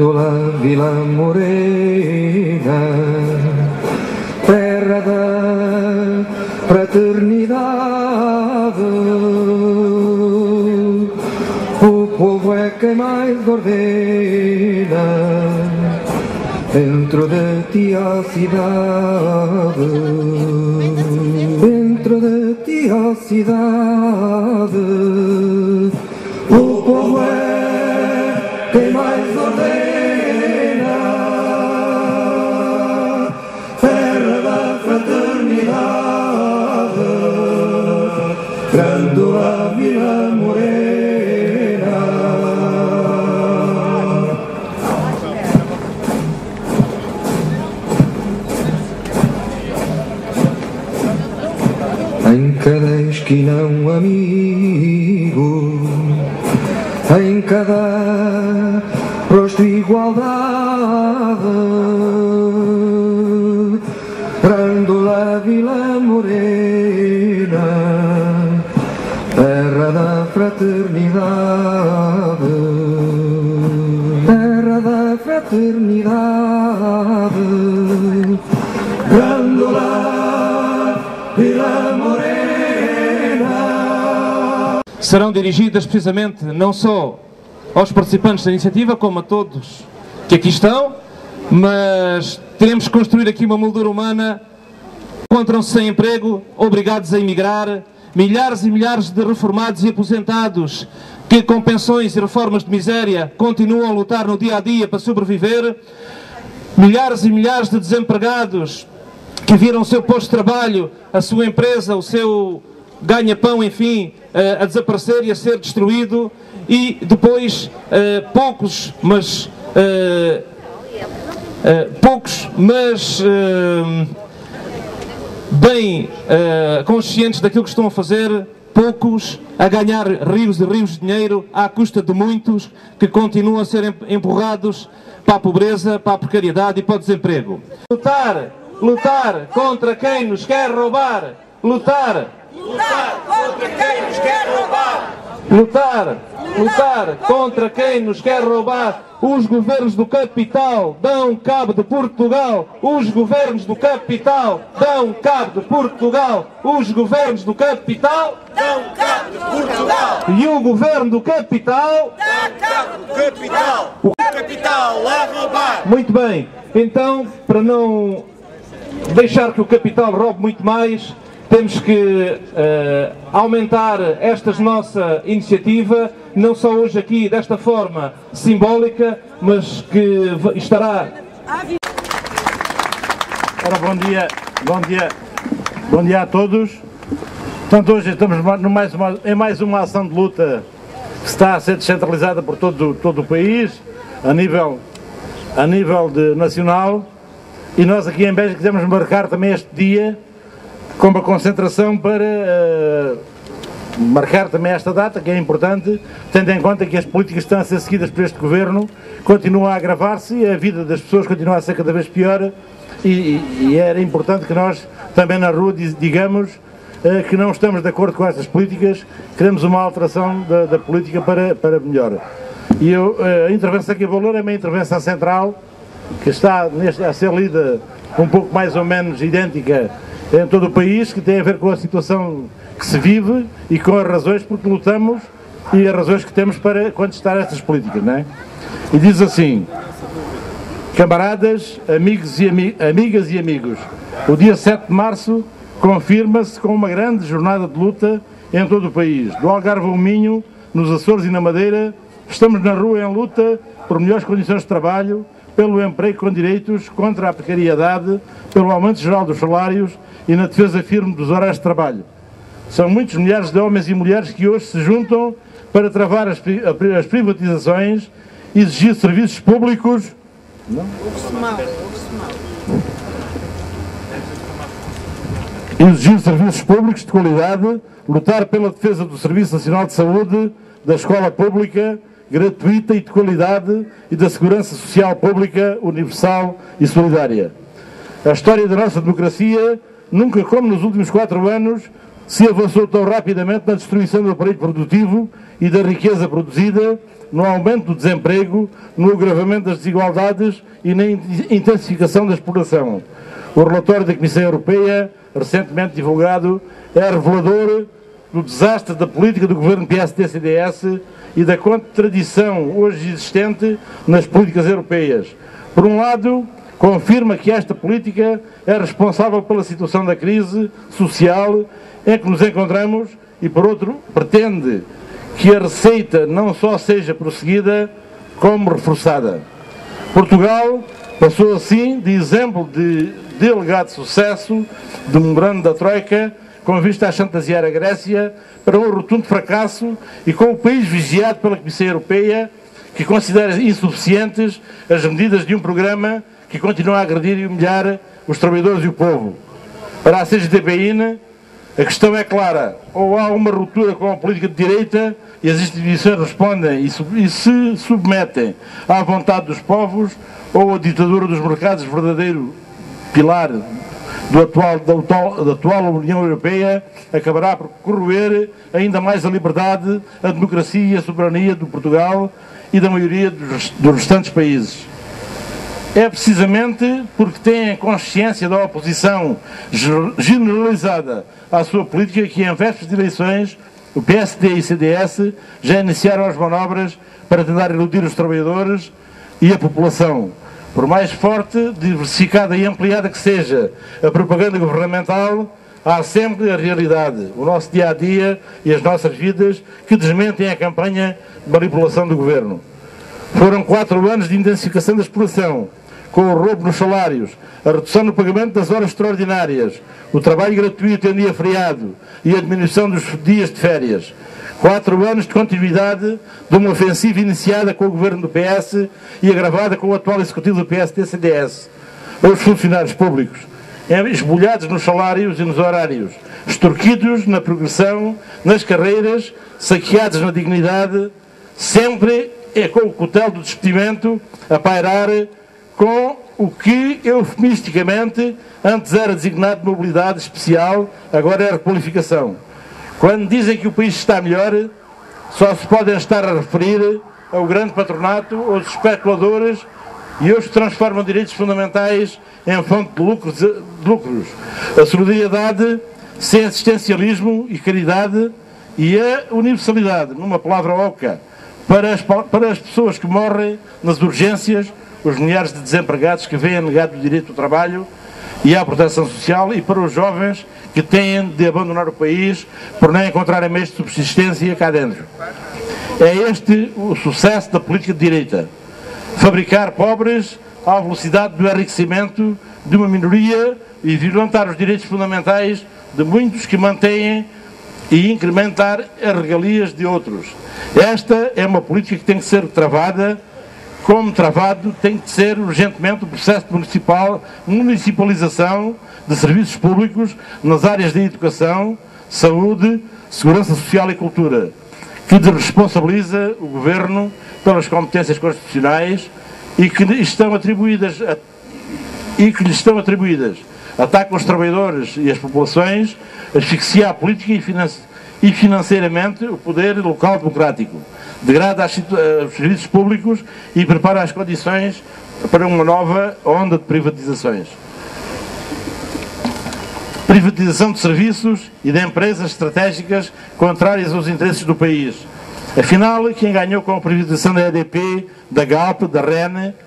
Grândola Vila Morena, terra da fraternidade, o povo é quem mais ordena, dentro de ti a cidade, dentro de ti a cidade, o povo é quem mais ordena, terra da fraternidade, Grândola Vila Morena. Em cada esquina um amigo, em cada rosto igualdade, Grândola Vila Morena, terra da fraternidade, terra da fraternidade, Grândola Vila Morena. Serão dirigidas precisamente não só aos participantes da iniciativa, como a todos que aqui estão, mas teremos que construir aqui uma moldura humana. Encontram-se sem emprego, obrigados a emigrar, milhares e milhares de reformados e aposentados que com pensões e reformas de miséria continuam a lutar no dia a dia para sobreviver, milhares e milhares de desempregados que viram o seu posto de trabalho, a sua empresa, o seu ganha-pão, enfim, a desaparecer e a ser destruído, e depois poucos, mas bem conscientes daquilo que estão a fazer, poucos a ganhar rios e rios de dinheiro à custa de muitos que continuam a ser empurrados para a pobreza, para a precariedade e para o desemprego. Lutar contra quem nos quer roubar. Lutar contra quem nos quer roubar. Lutar contra quem nos quer roubar. Os governos do capital dão cabo de Portugal. Os governos do capital dão cabo de Portugal. Os governos do capital dão cabo de Portugal. E o governo do capital dá cabo do capital. O capital a roubar. Muito bem. Então, para não deixar que o capital roube muito mais, temos que aumentar esta nossa iniciativa, não só hoje aqui desta forma simbólica, mas que estará... Ora, bom dia a todos. Portanto, hoje estamos em mais uma ação de luta que está a ser descentralizada por todo o país, a nível nacional. E nós aqui em Beja quisemos marcar também este dia com uma concentração para marcar também esta data, que é importante, tendo em conta que as políticas que estão a ser seguidas por este Governo continuam a agravar-se e a vida das pessoas continua a ser cada vez pior, e era importante que nós também na rua digamos que não estamos de acordo com estas políticas, queremos uma alteração da política para melhor. E a intervenção que eu vou ler é uma intervenção central, que está a ser lida um pouco mais ou menos idêntica em todo o país, que tem a ver com a situação que se vive e com as razões porque lutamos e as razões que temos para contestar estas políticas, não é? E diz assim: camaradas, amigas e amigos, o dia 7 de março confirma-se com uma grande jornada de luta em todo o país. Do Algarve ao Minho, nos Açores e na Madeira, estamos na rua em luta por melhores condições de trabalho, pelo emprego com direitos, contra a precariedade, pelo aumento geral dos salários e na defesa firme dos horários de trabalho. São muitos milhares de homens e mulheres que hoje se juntam para travar as privatizações, exigir serviços públicos... Exigir serviços públicos de qualidade, lutar pela defesa do Serviço Nacional de Saúde, da escola pública, gratuita e de qualidade, e da segurança social pública, universal e solidária. A história da nossa democracia, nunca como nos últimos 4 anos, se avançou tão rapidamente na destruição do aparelho produtivo e da riqueza produzida, no aumento do desemprego, no agravamento das desigualdades e na intensificação da exploração. O relatório da Comissão Europeia, recentemente divulgado, é revelador do desastre da política do governo PSD-CDS e da contradição hoje existente nas políticas europeias. Por um lado, confirma que esta política é responsável pela situação da crise social em que nos encontramos e, por outro, pretende que a receita não só seja prosseguida, como reforçada. Portugal passou assim de exemplo de delegado de sucesso do memorando da Troika, com vista a chantagear a Grécia, para um rotundo fracasso e com o país vigiado pela Comissão Europeia, que considera insuficientes as medidas de um programa que continua a agredir e humilhar os trabalhadores e o povo. Para a CGTB-IN, a questão é clara: ou há uma ruptura com a política de direita e as instituições respondem e se submetem à vontade dos povos, ou a ditadura dos mercados, verdadeiro pilar da atual União Europeia, acabará por corroer ainda mais a liberdade, a democracia e a soberania do Portugal e da maioria dos restantes países. É precisamente porque têm consciência da oposição generalizada à sua política que, em vésperas de eleições, o PSD e o CDS já iniciaram as manobras para tentar iludir os trabalhadores e a população. Por mais forte, diversificada e ampliada que seja a propaganda governamental, há sempre a realidade, o nosso dia-a-dia e as nossas vidas que desmentem a campanha de manipulação do governo. Foram 4 anos de intensificação da exploração, com o roubo nos salários, a redução no pagamento das horas extraordinárias, o trabalho gratuito em dia feriado e a diminuição dos dias de férias. 4 anos de continuidade de uma ofensiva iniciada com o governo do PS e agravada com o atual executivo do PSD-CDS. Os funcionários públicos, esbulhados nos salários e nos horários, extorquidos na progressão, nas carreiras, saqueados na dignidade, sempre é com o cutelo do despedimento a pairar, com o que, eufemisticamente, antes era designado de mobilidade especial, agora é requalificação. Quando dizem que o país está melhor, só se podem estar a referir ao grande patronato, aos especuladores e aos que transformam direitos fundamentais em fonte de lucros. A solidariedade sem assistencialismo e caridade e a universalidade, numa palavra oca, para as pessoas que morrem nas urgências, os milhares de desempregados que vêm negado o direito ao trabalho e à proteção social, e para os jovens que têm de abandonar o país por não encontrarem meios de subsistência cá dentro. É este o sucesso da política de direita: fabricar pobres à velocidade do enriquecimento de uma minoria e violentar os direitos fundamentais de muitos que mantêm e incrementar as regalias de outros. Esta é uma política que tem que ser travada. Como travado, tem que ser urgentemente o processo de municipalização de serviços públicos nas áreas de educação, saúde, segurança social e cultura, que desresponsabiliza o Governo pelas competências constitucionais e que lhe estão atribuídas, ataca os trabalhadores e as populações, asfixia a política e financeiramente o poder local democrático, degrada os serviços públicos e prepara as condições para uma nova onda de privatizações. Privatização de serviços e de empresas estratégicas contrárias aos interesses do país. Afinal, quem ganhou com a privatização da EDP, da Galp, da REN